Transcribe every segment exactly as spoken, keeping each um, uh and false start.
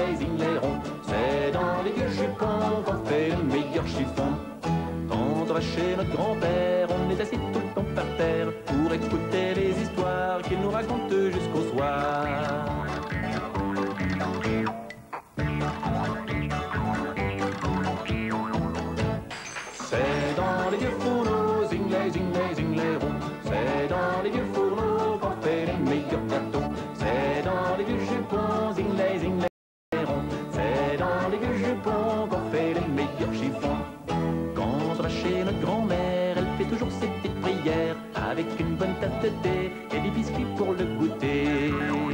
les zinglerons. C'est dans les vieux jupons qu'on fait le meilleur chiffon. Quand on va chez notre grand-père, on est assis tout le temps par terre pour écouter les histoires qu'il nous raconte jusqu'au soir. C'est dans les vieux fourneaux, zinglet, zinglet, zinglerons. C'est dans les vieux fourneaux qu'on fait les meilleurs gâteaux. C'est dans les vieux jupons, zinglet, zinglerons. C'est dans les vieux jupons qu'on fait les meilleurs chiffons. Quand on va chez notre grand-mère, elle fait toujours ses petites prières avec une bonne tasse de thé et des biscuits pour le goûter.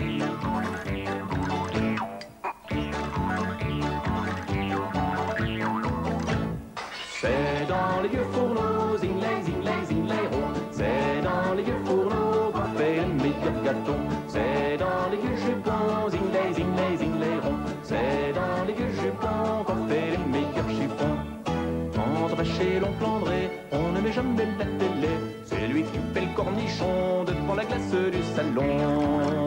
C'est dans les vieux fourneaux, zinglet, zinglet, zinglerons. C'est dans les vieux fourneaux qu'on fait les meilleurs gâteaux. C'est dans les vieux jupons, zinglet, zinglet, zinglerons. C'est dans les vieux jupons qu'on fait les meilleurs chiffons. Quand on va chez l'oncle André, on ne met jamais la télé. C'est lui qui fait le cornichon devant la glace du salon.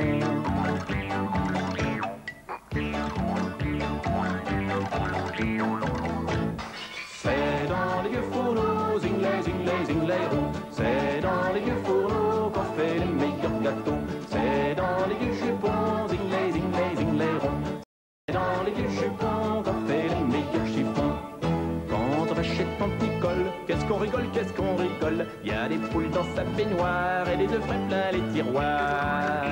C'est dans les vieux fourneaux, zinglet, zinglet, zinglerons. C'est dans les vieux fourneaux qu'on fait les meilleurs gâteaux. C'est dans les vieux jupons, zinglet, zinglet, zinglerons. C'est dans les vieux jupons qu'on fait les meilleurs chiffons. Quand on va chez tante Nicole, qu'est-ce qu'on rigole, qu'est-ce qu'on rigole. Il y a des poules dans sa baignoire et des œufs frais plein les tiroirs.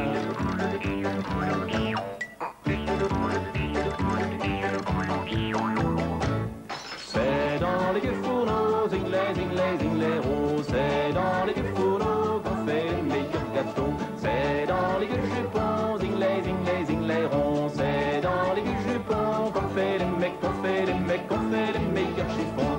C'est dans les vieux fourneaux, zinglet, zinglet, zinglerons. C'est dans les vieux fourneaux qu'on fait les meilleurs gâteaux. C'est dans les vieux jupons, zinglet, zinglet, zinglerons. C'est dans les vieux jupons qu'on fait les mecs, qu'on fait les mecs, qu'on fait les meilleurs chiffons.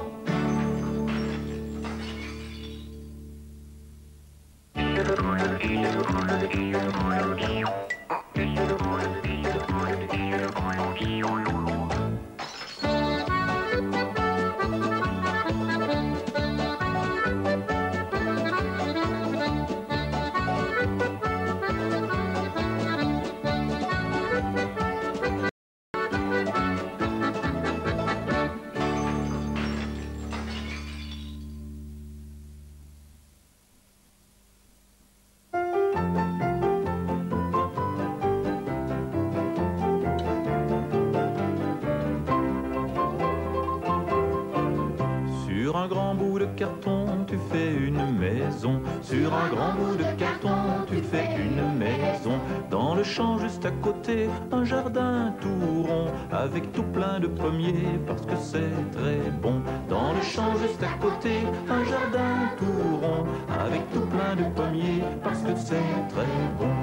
Sur un grand bout de carton, tu fais une maison. Sur un grand bout de carton, tu fais une maison. Dans le champ juste à côté, un jardin tout rond, avec tout plein de pommiers, parce que c'est très bon. Dans le champ juste à côté, un jardin tout rond, avec tout plein de pommiers, parce que c'est très bon.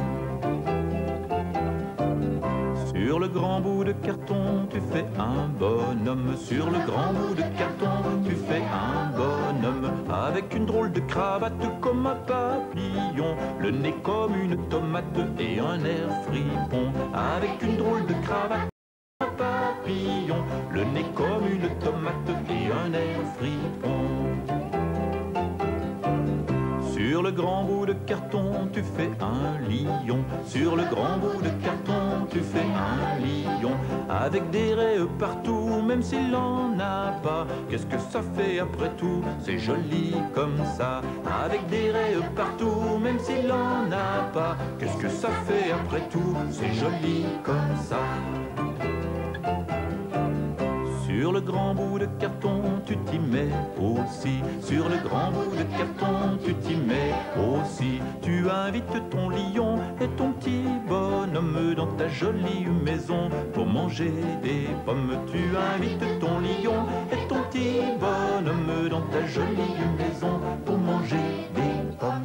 Sur le grand bout de carton, tu fais un bonhomme. Sur le grand bout de carton, tu fais un bonhomme. Avec une drôle de cravate comme un papillon, le nez comme une tomate et un air fripon. Avec une drôle de cravate comme un papillon, le nez comme une tomate et un air fripon. Sur le grand bout de carton, tu fais un lion. Sur le grand bout de carton, tu fais un lion. Avec des raies partout, même s'il n'en a pas. Qu'est-ce que ça fait après tout? C'est joli comme ça. Avec des raies partout, même s'il n'en a pas. Qu'est-ce que ça fait après tout? C'est joli comme ça. Sur le grand bout de carton, tu t'y mets aussi. Sur le grand bout de carton, tu t'y mets aussi. Tu invites ton lion et ton petit bonhomme dans ta jolie maison pour manger des pommes. Tu invites ton lion et ton petit bonhomme dans ta jolie maison pour manger des pommes.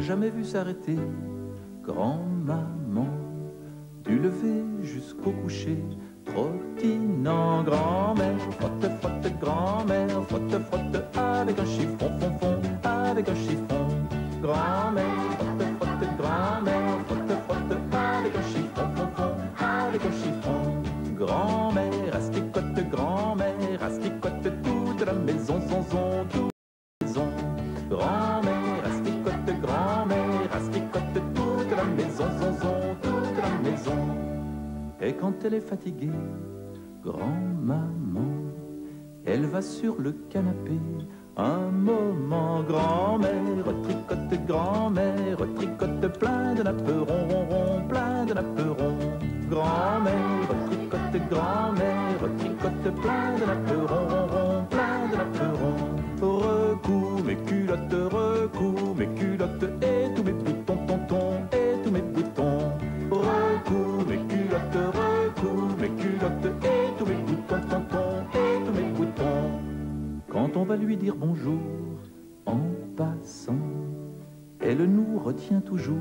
jamais vu s'arrêter. Grand-maman, du lever jusqu'au coucher, trottinant. Grand-mère, frotte, frotte, grand-mère, frotte, frotte, avec un chiffon, fon, fon, avec un chiffon. Grand-mère, frotte, frotte, grand-mère, frotte, frotte, avec un chiffon, fon, fon, avec un chiffon. Grand-mère, asticote, grand-mère, asticote toute la maison, zon, zon, toute la maison. Grand-mère, asticote, grand-mère, asticote toute la maison, zon, zon, toute la maison. Et quand elle est fatiguée, grand-maman, elle va sur le canapé. Un moment, grand-mère, tricote, grand-mère, tricote plein de nappes, rond, rond, rond, plein de nappes, rond. Grand-mère, tricote, grand-mère, tricote plein de nappes, rond, rond, rond, plein de nappes, rond. Recouds mes culottes, recouds mes culottes, et tous mes boutons, tonton, et tous mes boutons. Recouds mes culottes, recouds mes culottes, et tous mes boutons, tonton, et tous mes boutons. Quand on va lui dire bonjour, en passant, elle nous retient toujours,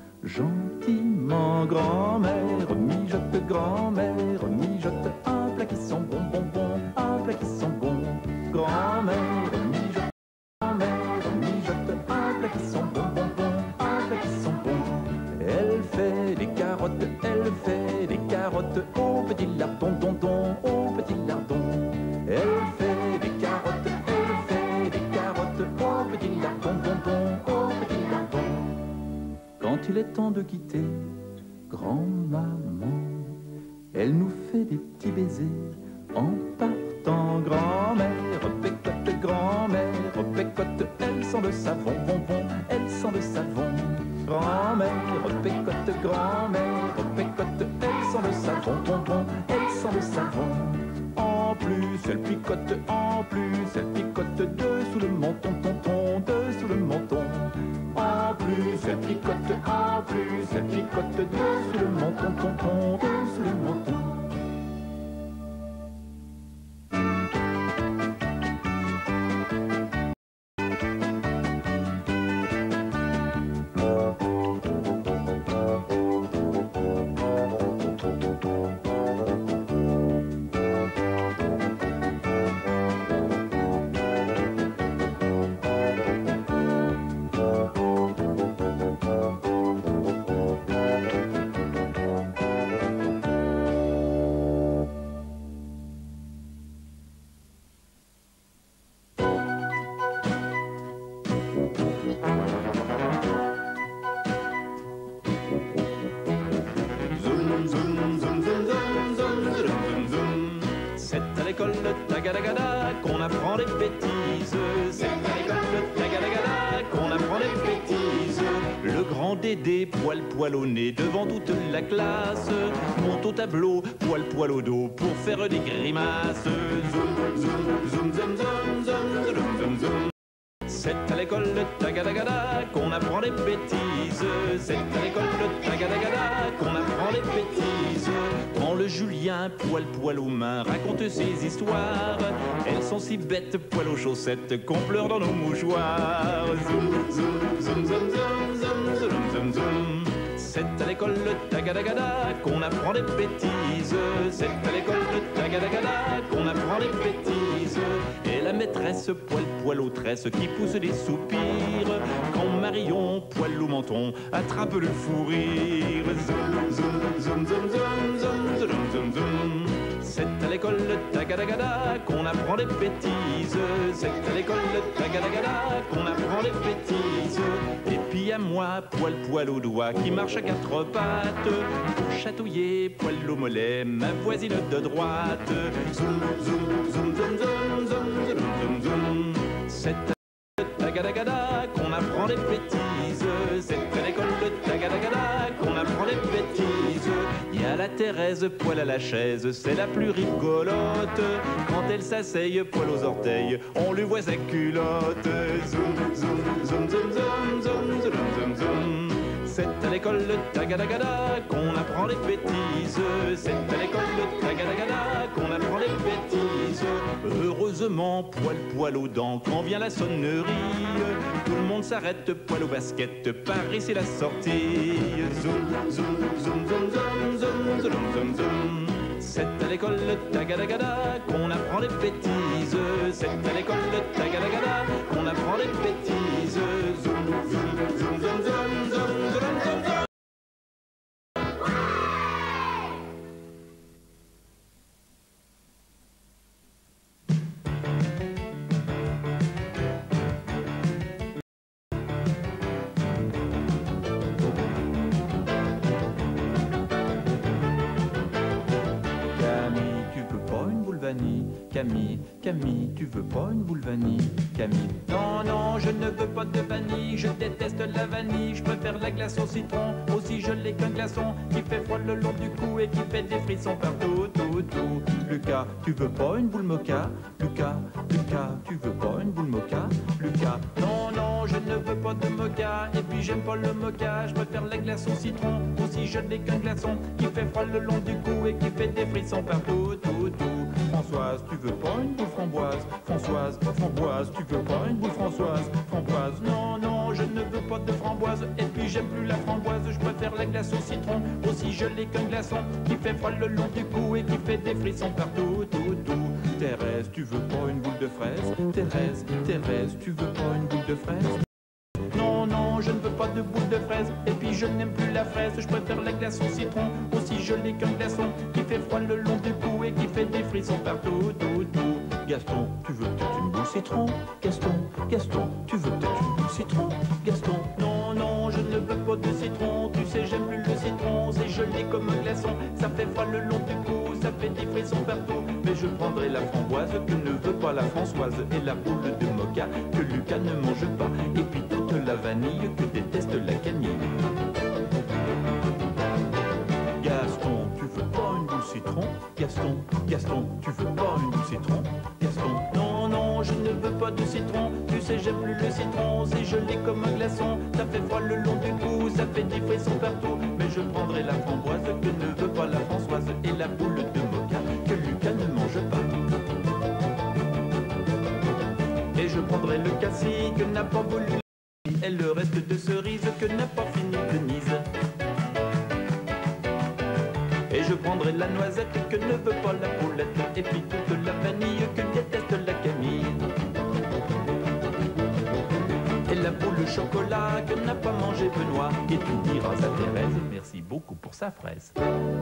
gentiment. Grand-mère, mijote, grand-mère, mijote, un plat qui sent bon, bon, bon, un plat qui sent bon. Grand-mère, mijote, grand-mère, mijote, un plat qui sent bon, bon, bon, un plat qui sent bon. Elle fait des carottes, elle fait des carottes, au petit lardon, don, don, au petit lardon. Elle fait des carottes, elle fait des carottes, au petit lardon, don, don, au petit lardon. Quand il est temps de quitter, grand-maman, elle nous fait des petits baisers en partant. Grand-mère, pécote, grand-mère, pécote, elle sent le savon, bon, bon, elle sent le savon. Grand-mère, pécote, grand-mère, pécote, elle sent le savon, bon, bon, elle sent le savon. En plus, elle picote, en plus, elle picote dessous le menton, tonton, dessous le menton. En plus, elle picote, en plus, elle picote dessous le menton, tonton, dessous le menton. Tagadagada, qu'on apprend des bêtises. C'est à l'école tagadagada qu'on apprend des bêtises. Le grand Dédé, poil poil au nez devant toute la classe, monte au tableau, poil poil au dos pour faire des grimaces. Zoom, zoom, zoom, zoom, zoom, zoom, zoom, zoom, zoom. C'est à l'école tagadagada qu'on apprend des bêtises. C'est à l'école tagadagada qu'on apprend des bêtises. Quand le Julien, poil poil aux mains, raconte ses histoires, elles sont si bêtes, poil aux chaussettes, qu'on pleure dans nos mouchoirs. Zoom, zoom, zoom, zoom, zoom, zoom, zoom, zoom, zoom. C'est à l'école tagadagada qu'on apprend des bêtises. C'est à l'école tagadagada qu'on apprend des bêtises. Et la maîtresse, poil poil aux tresses, qui pousse des soupirs quand Marion, poil au menton, attrape le fou rire. Zoom, zoom, zoom, zoom, zoom, zoom, zoom, zoom, zoom. C'est à l'école tagadagada qu'on apprend des bêtises. C'est à l'école tagadagada qu'on apprend des bêtises. Et puis à moi, poil poil au doigt, qui marche à quatre pattes pour chatouiller, poil au mollet, ma voisine de droite. Zoom, zoom, zoom, zoom, zoom, zoom, zoom, zoom, zoom. C'est à tagadagada qu'on apprend des bêtises. C'est à l'école de tagadagada qu'on apprend des bêtises. Il y a la Thérèse, poil à la chaise, c'est la plus rigolote. Quand elle s'asseye, poil aux orteils, on lui voit sa culotte. Zoom, zoom, zoom, zoom, zoom, zoom, zoom, zoom, zoom, zoom. C'est à l'école de Tagadagada qu'on apprend les bêtises. C'est à l'école de Tagadagada qu'on apprend les bêtises. Heureusement, poil poil aux dents, quand vient la sonnerie, tout le monde s'arrête, poil au basket, Paris c'est la sortie. Zoom, zoom, zoom, zoom, zoom, zoom, zoom, zoom, zoom. C'est à l'école de Tagadagada qu'on apprend les bêtises. C'est à l'école de Tagadagada qu'on apprend les bêtises. Zoom, zoom, zoom, zoom, zoom, zoom, zoom, zoom, zoom. Camille, Camille, tu veux pas une boule vanille? Camille, non, non, je ne veux pas de vanille, je déteste la vanille, je préfère la glace au citron, aussi gelée qu'un glaçon, qui fait froid le long du cou et qui fait des frissons partout, tout, tout. Lucas, tu veux pas une boule mocha? Lucas, Lucas, tu veux pas une boule mocha? Lucas, non, non, je ne veux pas de mocha, et puis j'aime pas le mocha, je préfère la glace au citron, aussi gelée qu'un glaçon, qui fait froid le long du cou et qui fait des frissons partout, tout, tout. Françoise, tu veux pas une boule framboise? Françoise, framboise, tu veux pas une boule Françoise? Framboise, non, non, je ne veux pas de framboise. Et puis j'aime plus la framboise, je préfère la glace au citron, aussi gelée qu'un glaçon, qui fait froid le long du cou et qui fait des frissons partout, tout, tout. Thérèse, tu veux pas une boule de fraise? Thérèse, Thérèse, tu veux pas une boule de fraise? Non, non, je ne veux pas de boule de fraise. Et puis je n'aime plus la fraise, je préfère la glace au citron, aussi gelée qu'un glaçon, qui fait froid le long du cou et qui fait des frissons partout, tout, tout. Gaston, tu veux peut-être une boule citron? Gaston, Gaston, tu veux peut-être une boule citron? Gaston, non, non, je ne veux pas de citron, tu sais j'aime plus le citron, c'est gelé comme un glaçon, ça fait froid le long du cou, ça fait des frissons partout. Mais je prendrai la framboise que ne veut pas la Françoise, et la boule de mocha que Lucas ne mange pas, et puis toute la vanille que déteste la Camille. Gaston, tu veux pas une boule citron? Gaston, Gaston, tu veux pas une boule citron? Gaston, non, non, je ne veux pas de citron, tu sais j'aime plus le citron, c'est gelé comme un glaçon, ça fait froid le long du cou, ça fait des frissons partout. Mais je prendrai la framboise que ne veut pas la Françoise, et la boule de mocha que Lucas ne mange pas. Et je prendrai le cassis que n'a pas voulu, et le reste de cerise que n'a pas fini Denise. Et je prendrai la noisette que ne veut pas la poulette, et puis toute la vanille que déteste la Camille. Et la boule chocolat que n'a pas mangé Benoît, et tu diras à Thérèse, merci beaucoup pour sa fraise.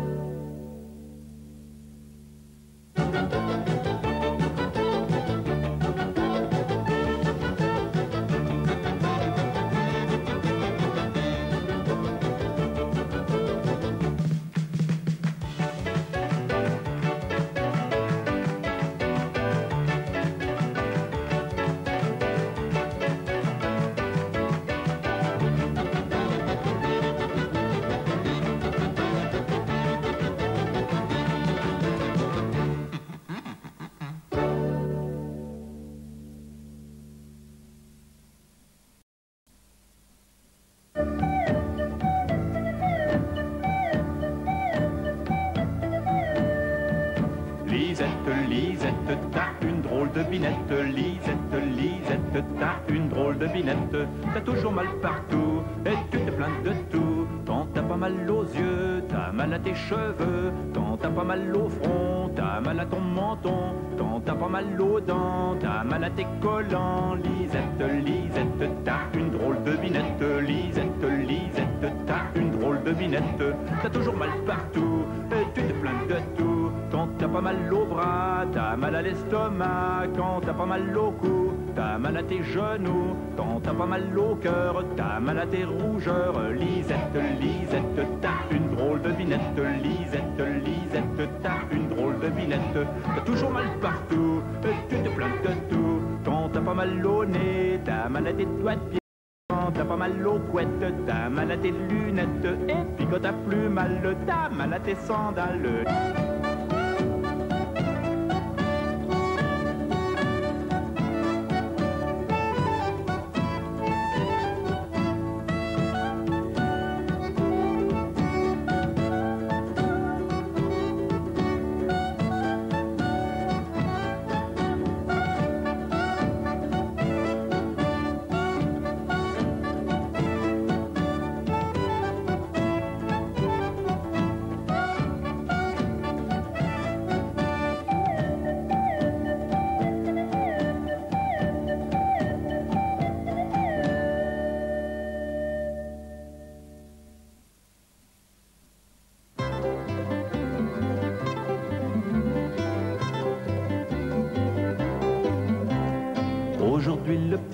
Lisette, t'as une drôle de binette. Lisette, Lisette, t'as une drôle de binette. T'as toujours mal partout et tu te plains de tout. Quand t'as pas mal aux yeux, t'as mal à tes cheveux. Quand t'as pas mal au front, t'as mal à ton menton. Quand t'as pas mal aux dents, t'as mal à tes collants. Lisette, Lisette, t'as une drôle de binette. Lisette, Lisette, t'as une drôle de binette. T'as toujours mal partout et tu te plains de tout. Quand t'as pas mal au bras, t'as mal à l'estomac. Quand t'as pas mal au cou, t'as mal à tes genoux. Quand t'as pas mal au cœur, t'as mal à tes rougeurs. Lisette, Lisette, t'as une drôle de binette. Lisette, Lisette, t'as une drôle de binette. T'as toujours mal partout, et tu te plains de tout. Quand t'as pas mal au nez, t'as mal à tes doigts de pied. Quand t'as pas mal aux couettes, t'as mal à tes lunettes. Et puis quand t'as plus mal, t'as mal à tes sandales.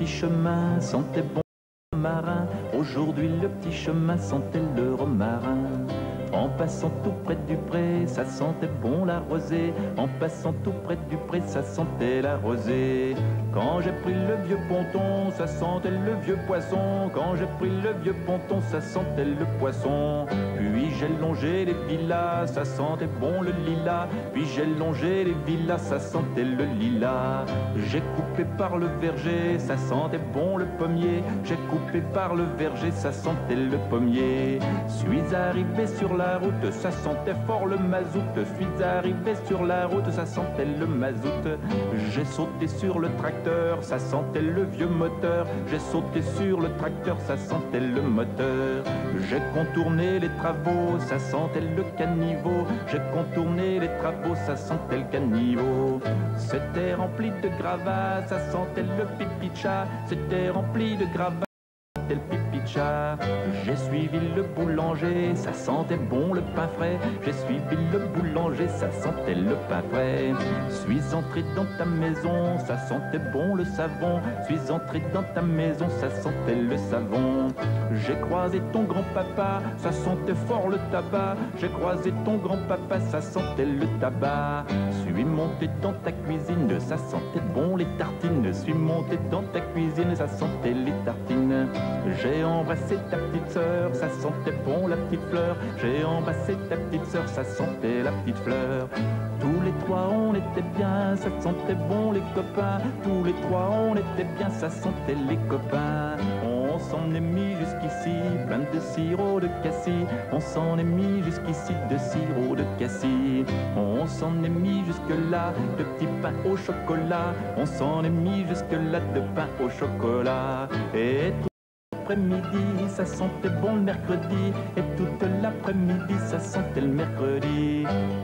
petit chemin sentait bon le marin. Aujourd'hui le petit chemin sentait le romarin. En passant tout près du pré, ça sentait bon la rosée. En passant tout près du pré, ça sentait la rosée. Quand j'ai pris le vieux ponton, ça sentait le vieux poisson. Quand j'ai pris le vieux ponton, ça sentait le poisson. Puis j'ai longé les villas, ça sentait bon le lilas. Puis j'ai longé les villas, ça sentait le lilas. J'ai coupé par le verger, ça sentait bon le pommier. J'ai coupé par le verger, ça sentait le pommier. Suis arrivé sur la route, ça sentait fort le mazout. Suis arrivé sur la route, ça sentait le mazout. J'ai sauté sur le tracteur, ça sentait le vieux moteur. J'ai sauté sur le tracteur, ça sentait le moteur. J'ai contourné les travaux, ça sentait le caniveau. J'ai contourné les travaux, ça sentait le caniveau. C'était rempli de gravats, ça sentait le pipi de chat. C'était rempli de gravats, le pipi de chat. J'ai suivi le boulanger, ça sentait bon le pain frais. J'ai suivi le boulanger, ça sentait le pain frais. Suis entré dans ta maison, ça sentait bon le savon. Suis entré dans ta maison, ça sentait le savon. J'ai croisé ton grand-papa, ça sentait fort le tabac. J'ai croisé ton grand-papa, ça sentait le tabac. Suis monté dans ta cuisine, ça sentait bon les tartines. Suis monté dans ta cuisine, ça sentait les tartines. J'ai embrassé ta petite sœur, ça sentait bon la petite fleur. J'ai embrassé ta petite sœur, ça sentait la petite fleur. Tous les trois on était bien, ça sentait bon les copains. Tous les trois on était bien, ça sentait les copains. On s'en est mis jusqu'ici, plein de sirop de cassis. On s'en est mis jusqu'ici de sirop de cassis. On s'en est mis jusque-là de petits pains au chocolat. On s'en est mis jusque-là de pain au chocolat. Et tout l'après-midi, ça sentait bon le mercredi. Et toute l'après-midi, ça sentait le mercredi.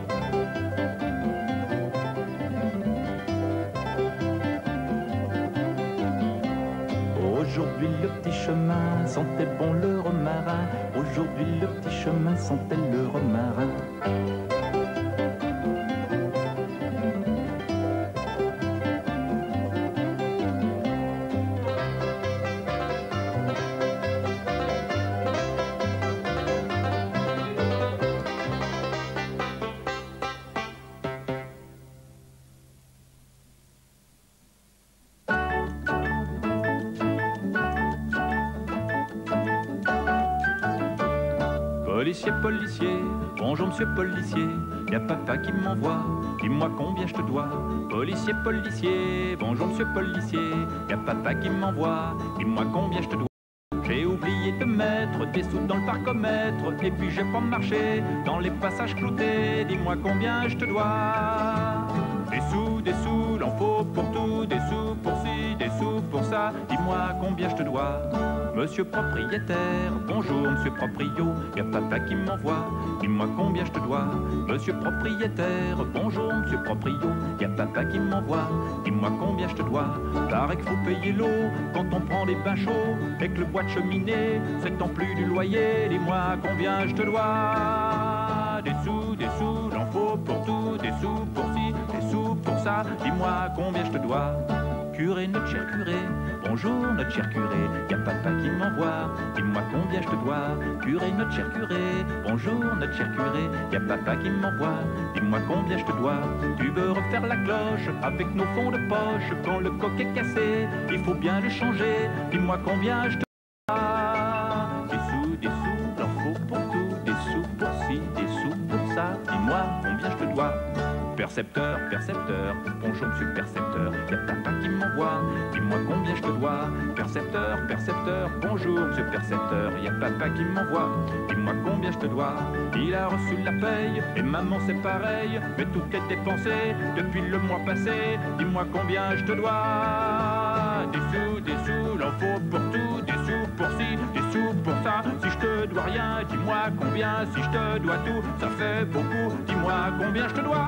Aujourd'hui le petit chemin sentait bon le romarin. Aujourd'hui le petit chemin sentait le romarin. Policier, policier, bonjour monsieur policier, y'a papa qui m'envoie, dis-moi combien je te dois. Policier, policier, bonjour monsieur policier, y'a papa qui m'envoie, dis-moi combien je te dois. J'ai oublié de mettre des sous dans le parcomètre, et puis j'ai pas marché dans les passages cloutés, dis-moi combien je te dois. Des sous, des sous, l'en faut pour tout, des sous pour ci, des sous pour ça, dis-moi combien je te dois. Monsieur propriétaire, bonjour monsieur proprio, y'a papa qui m'envoie, dis-moi combien je te dois. Monsieur propriétaire, bonjour monsieur proprio, y'a papa qui m'envoie, dis-moi combien je te dois. Paraît qu'il faut payer l'eau quand on prend des bains chauds, et que le bois de cheminée, c'est en plus du loyer, dis-moi combien je te dois. Des sous, des sous, j'en faut pour tout, des sous pour ci, des sous pour ça, dis-moi combien je te dois. Curé, notre cher curé, bonjour notre cher curé, y'a papa qui m'envoie, dis-moi combien je te dois. Curé, notre cher curé, bonjour notre cher curé, y'a papa qui m'envoie, dis-moi combien je te dois. Tu veux refaire la cloche avec nos fonds de poche, quand le coq est cassé, il faut bien le changer, dis-moi combien je te dois. Des sous, des sous, j'en faut pour tout, des sous pour ci, des sous pour ça, dis-moi combien je te dois. Percepteur, percepteur, bonjour monsieur percepteur, y'a papa qui m'envoie, dis-moi combien je te dois. Percepteur, percepteur, bonjour monsieur percepteur, y'a papa qui m'envoie, dis-moi combien je te dois. Il a reçu la paye, et maman c'est pareil, mais tout est dépensé depuis le mois passé, dis-moi combien je te dois. Des sous, des sous, l'en faut pour tout, des sous pour ci, des sous pour ça. Si je te dois rien, dis-moi combien, si je te dois tout, ça fait beaucoup, dis-moi combien je te dois.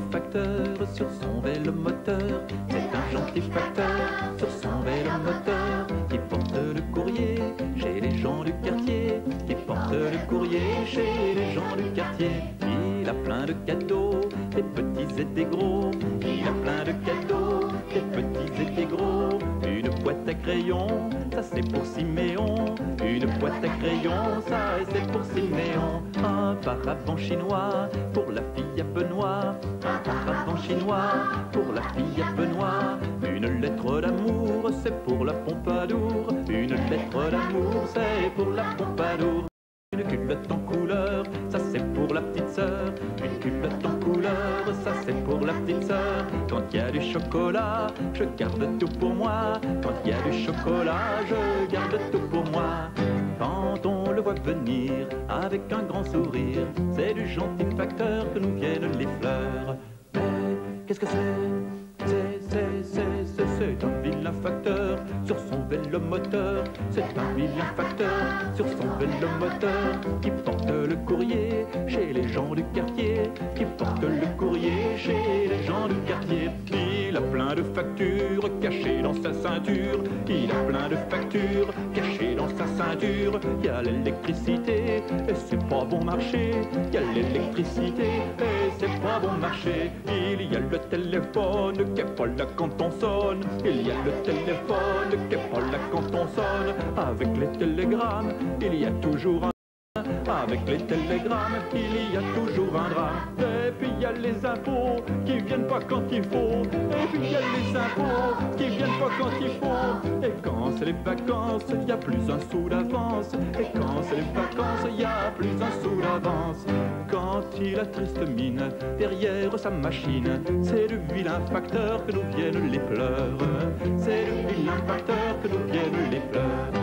facteur sur son vélomoteur. C'est un gentil facteur sur son vélomoteur qui porte le courrier chez les gens du quartier, qui porte le courrier chez les gens du quartier. Il a plein de cadeaux, des petits et des gros. Il a plein de cadeaux, des petits et des gros. Une boîte à crayons, ça c'est pour Siméon. Une boîte à crayons, ça c'est pour Siméon. Un paravent chinois pour la fille à Benoît. Un paravent chinois pour la fille à Benoît. Une lettre d'amour, c'est pour la Pompadour. Une lettre d'amour, c'est pour la Pompadour. Une culotte en couleur, ça c'est pour la petite sœur. Une culotte en couleur, ça c'est pour la petite sœur. Quand il y a du chocolat, je garde tout pour moi. Quand il y a du chocolat, je garde tout pour moi. Quand on le voit venir avec un grand sourire, c'est du gentil facteur que nous viennent les fleurs. Mais qu'est-ce que c'est? C'est, c'est, c'est, c'est, c'est un vilain facteur sur son vélomoteur. C'est un vilain facteur sur son vélomoteur qui porte le courrier chez les gens du quartier, qui porte le courrier chez les gens du quartier. Il a plein de factures cachées dans sa ceinture. Il a plein de factures cachées dans sa ceinture. Il y a l'électricité et c'est pas bon marché. Il y a l'électricité et c'est pas bon marché. Il y a le téléphone qui est pas là quand on sonne. Il y a le téléphone qui est pas là quand on sonne. Avec les télégrammes, il y a toujours un... Avec les télégrammes, il y a toujours un drame. Et puis il y a les impôts qui viennent pas quand il faut. Et puis il y a les impôts qui viennent pas quand il faut. Et quand c'est les vacances, il y a plus un sou d'avance. Et quand c'est les vacances, il y a plus un sou d'avance. Quand il a triste mine derrière sa machine, c'est le vilain facteur que nous viennent les pleurs. C'est le vilain facteur que nous viennent les pleurs.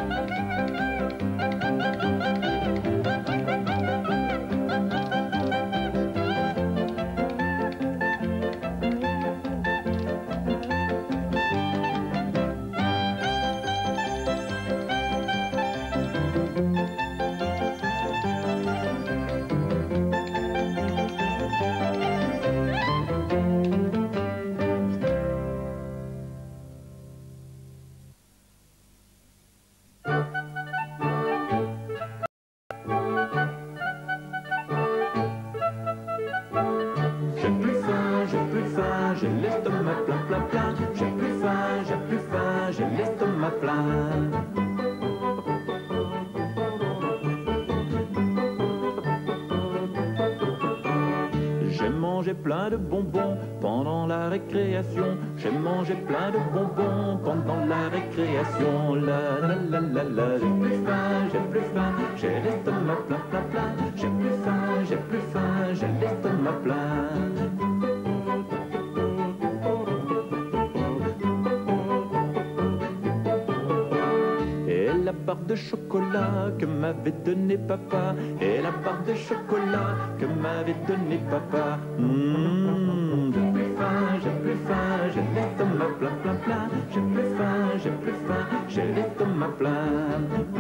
J'ai l'estomac plein, plein, plein. J'ai plus faim, j'ai plus faim, j'ai l'estomac plein. J'ai mangé plein de bonbons pendant la récréation. J'ai mangé plein de bonbons pendant la récréation. La la la la la. J'ai plus faim, j'ai plus faim, j'ai l'estomac plein, plein, plein. J'ai plus faim, j'ai plus faim, j'ai l'estomac plein. La barre de chocolat que m'avait donné papa, et la barre de chocolat que m'avait donné papa. Mmh, j'ai plus faim, j'ai plus faim, j'ai l'estomac plein, plein, plein. J'ai plus faim, j'ai plus faim, j'ai l'estomac plein.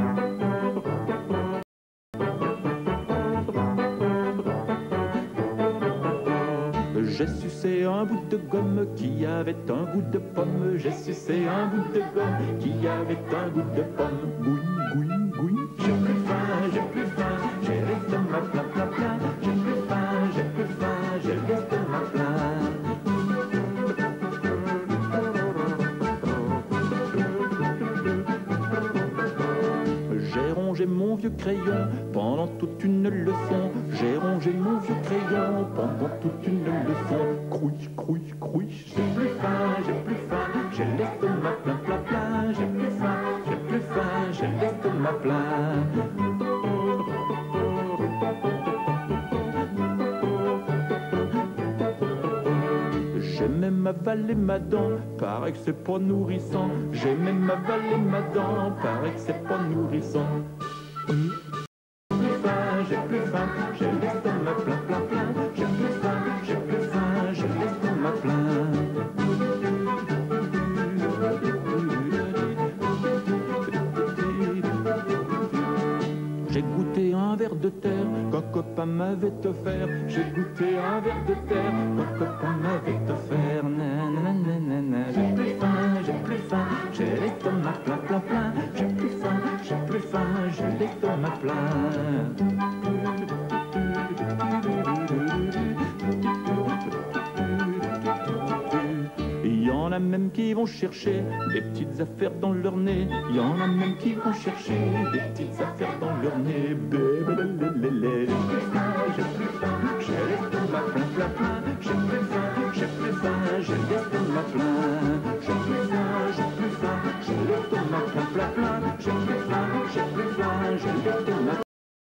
J'ai sucé un bout de gomme qui avait un goût de pomme. J'ai sucé un bout de gomme qui avait un goût de pomme. Gouin, gouin, gouin. J'ai plus faim, j'ai plus faim, j'ai l'estomac plein, plein, plein. J'ai plus faim, j'ai plus faim, j'ai l'estomac plein. J'ai rongé mon vieux crayon pendant toute une leçon. J'ai rongé mon vieux crayon pendant toute une leçon. Crouille, crouille, crouille. J'ai plus faim, j'ai plus faim, j'ai l'estomac plein, plein, plein. J'ai plus faim, j'ai plus faim, j'ai l'estomac plein. J'ai même avalé ma dent, paraît que c'est pas nourrissant. J'ai même avalé ma dent, paraît que c'est pas nourrissant. J'ai plus faim, j'ai l'estomac plein, plein, plein. J'ai plus faim, j'ai plus faim, j'ai l'estomac plein. J'ai goûté un verre de terre qu'un copain m'avait offert. J'ai goûté un verre de terre qu'un copain m'avait offert. Nananana, j'ai plus faim, j'ai plus faim, j'ai l'estomac plein, plein, plein. J'ai plus faim, j'ai plus faim, j'ai l'estomac plein. Il y en a même qui vont chercher des petites affaires dans leur nez. Il y en a même qui vont chercher des petites affaires dans leur nez. Bébélélélé. J'ai plus faim, j'ai plus faim, j'ai l'estomac plein, plein, plein. J'ai plus faim, j'ai plus faim, j'ai l'estomac plein. J'ai plus faim, j'ai plus faim, j'ai l'estomac plein, plein, plein. J'ai plus faim, j'ai plus faim, j'ai l'estomac.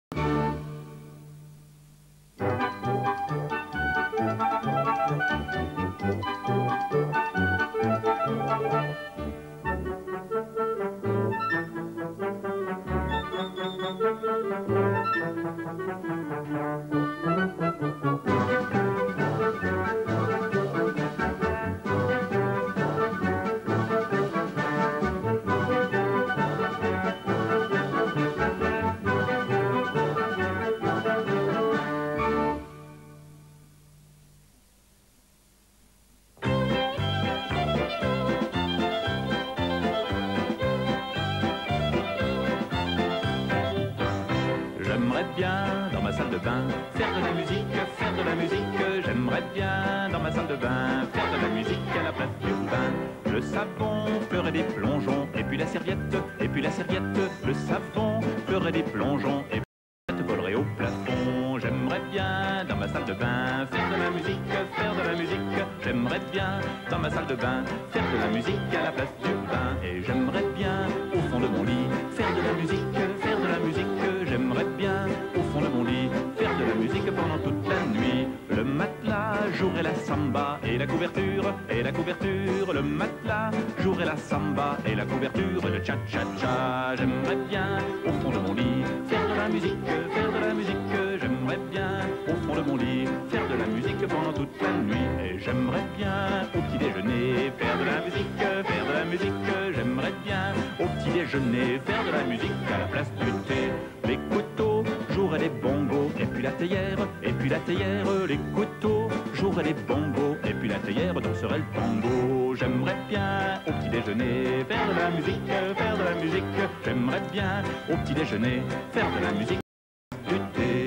J'aimerais bien dans ma salle de bain faire de la musique, faire de la musique. J'aimerais bien dans ma salle de bain faire de la musique à la place du bain. Le savon ferait des plongeons et puis la serviette, et puis la serviette. Le savon ferait des plongeons et puis la serviette volerait au plafond. J'aimerais bien dans ma salle de bain faire de la musique, faire de la musique. J'aimerais bien dans ma salle de bain faire de la musique à la place du bain. Et j'aimerais bien au fond de mon lit faire de la musique, faire de la musique. J'aimerais bien, au fond de mon lit, faire de la musique pendant toute la nuit. Le matelas jouerait la samba et la couverture, et la couverture. Le matelas jouerait la samba et la couverture, le cha-cha-cha. J'aimerais bien, au fond de mon lit, faire de la musique, faire de la musique. J'aimerais bien, au fond de mon lit, faire de la musique pendant toute la nuit. Et j'aimerais bien, au petit déjeuner, faire de la musique, faire de la musique. J'aimerais bien, au petit déjeuner, faire de la musique à la place du thé. Les couteaux joueraient les bongos, et puis la théière, et puis la théière. Les couteaux joueraient les bongos, et puis la théière danserait le tango. J'aimerais bien, au petit déjeuner, faire de la musique, faire de la musique. J'aimerais bien, au petit déjeuner, faire de la musique du thé.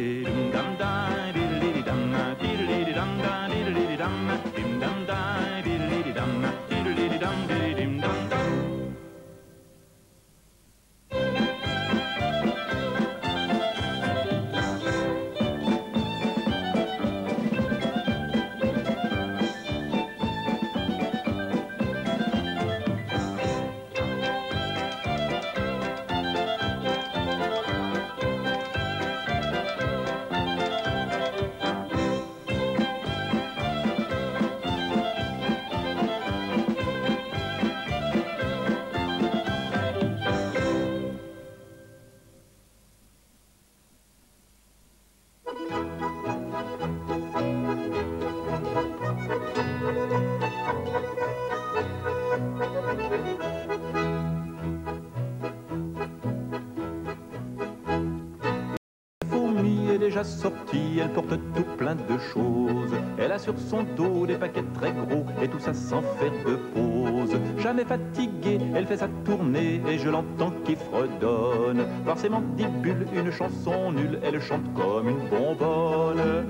Déjà sortie, elle porte tout plein de choses. Elle a sur son dos des paquets très gros et tout ça sans faire de pause. Jamais fatiguée, elle fait sa tournée et je l'entends qui fredonne. Par ses mandibules, une chanson nulle, elle chante comme une bonbonne.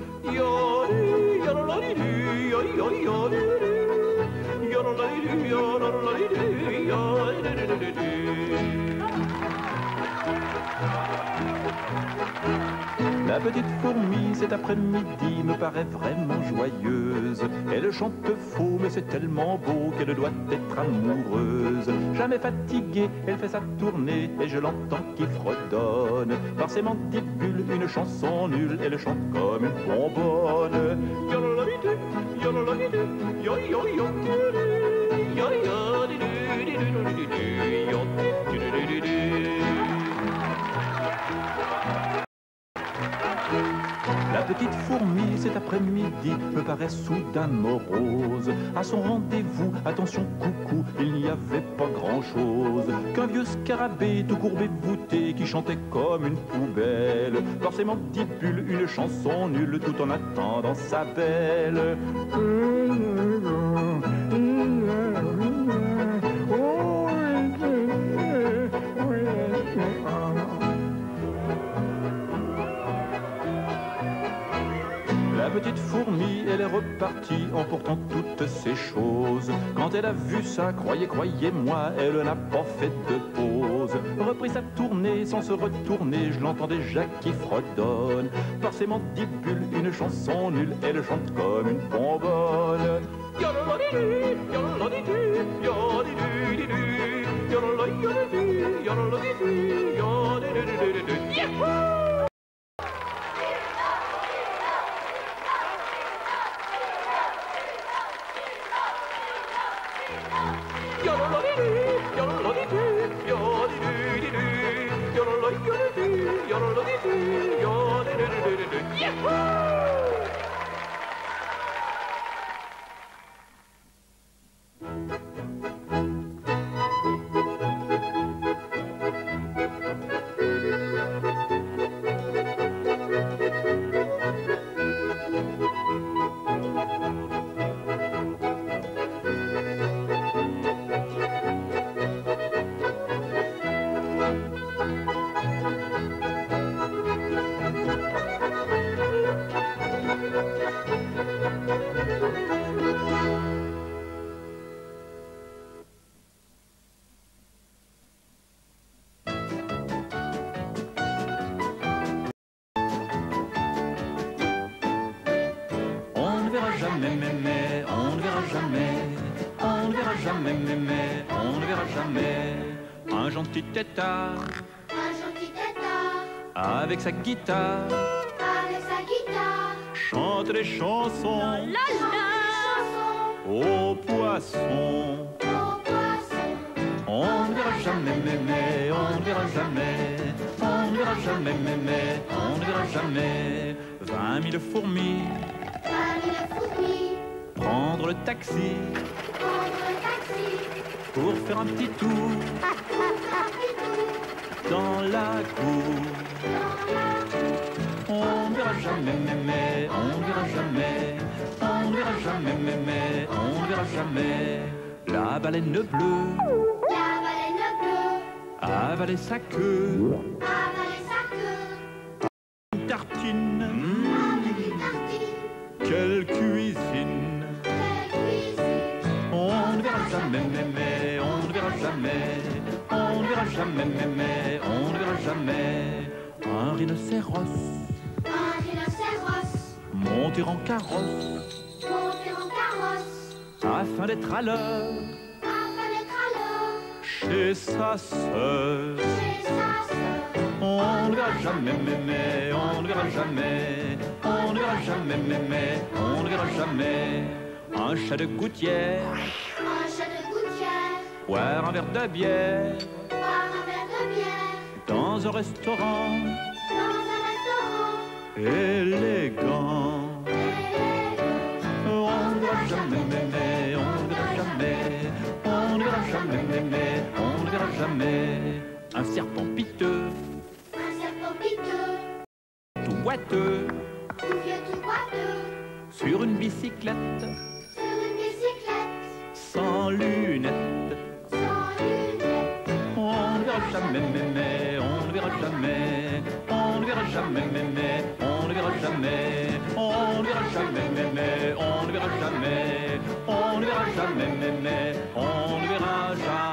La petite fourmi cet après-midi me paraît vraiment joyeuse. Elle chante faux mais c'est tellement beau qu'elle doit être amoureuse. Jamais fatiguée, elle fait sa tournée et je l'entends qui fredonne. Par ses mandibules, une chanson nulle, elle chante comme une bonbonne. La petite fourmi, cet après-midi, me paraît soudain morose. À son rendez-vous, attention coucou, il n'y avait pas grand-chose qu'un vieux scarabée tout courbé voûté qui chantait comme une poubelle. Forcément dibule une chanson nulle tout en attendant sa belle. La petite fourmi, elle est repartie emportant toutes ces choses. Quand elle a vu ça, croyez, croyez-moi, elle n'a pas fait de pause. Reprit sa tournée sans se retourner, je l'entends déjà qui fredonne. Forcément dibule une chanson nulle, elle chante comme une bonbonne. Jamais, mais, mais, on ne verra jamais, on ne verra jamais, mais, mais, on ne verra jamais un gentil tétard, un gentil tétard, avec sa guitare, avec sa guitare, chante les chansons, la la, aux poissons. au poisson. On ne verra jamais, mais, mais, on ne verra jamais, on ne verra jamais, mais, mais, on ne verra jamais vingt mille fourmis. Prendre le taxi, Prendre le taxi, pour faire un petit tour dans la cour. On ne verra jamais, mais, mais, on ne verra jamais, on ne verra jamais, mais, mais, on ne verra jamais la baleine bleue la baleine bleue, avaler sa queue, avaler sa queue, une tartine, avec une tartine, quelle cuisine. quelle cuisine. On ne verra jamais, mais, mais, on ne verra jamais, on ne verra jamais, mais, mais, on ne verra jamais un rhinocéros Un rhinocéros, monter en carrosse monter en carrosse, afin d'être à l'heure afin d'être à l'heure, chez sa sœur. chez sa sœur. On ne verra jamais, mais, mais, on ne verra jamais, on ne verra jamais, mais, mais, on ne verra jamais un chat de gouttière Un chat de gouttière, boire un verre de bière boire un verre de bière, dans un restaurant dans un restaurant, élégant. On ne verra jamais, mais, mais, on ne verra jamais, on ne verra jamais, mais, mais, on ne verra jamais un serpent piteux, un serpent piteux, tout boiteux, tout vieux, tout boiteux, sur une bicyclette, sur une bicyclette, sans lunettes. sans lunettes. On ne verra jamais, mais, mais, on ne verra jamais, on ne verra jamais, mais, mais, on ne verra jamais, on ne verra jamais, mais, mais, on ne verra jamais, on ne verra jamais, mais, mais, on ne verra jamais.